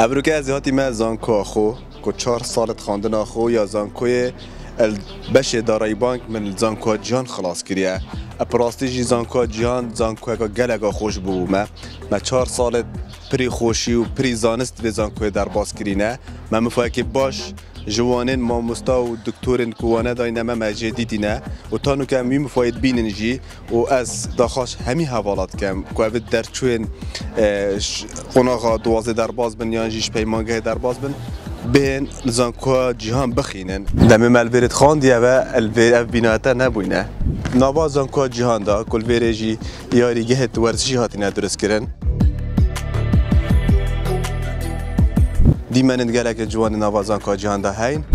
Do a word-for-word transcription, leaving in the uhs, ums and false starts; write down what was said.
ابرو که از هاتی من زانکو خو که چهار سالت خواندن خو یا زانکوی بشه دارای بانک من زانکو جان خلاص کریه. اپراستیجی زانکو جان زانکو که گلگا خوش بو ما ما چهار سالت پری خوشی و پری زانست به زانکوی در باز کرینه. من مفاهی باش جوانین ماموستا و دکتورین کوانه داینه ما مجدی دینه و تانو که می مفاید بیننجی و از داخاش همی حوالات کم که اوید در چوین قناغا دوازه در باز بن یا جیش پیمانگه در باز بن بین زانکو جهان بخینن. دمی ملویرت خواندیه و الویر بیناتا نبوینه. نوا زانکو جهان دا کل ویرجی یاریگه هت ورزشی هاتینه درست کرن. دی منند گله که جوان نوا زانکو جهان دا هین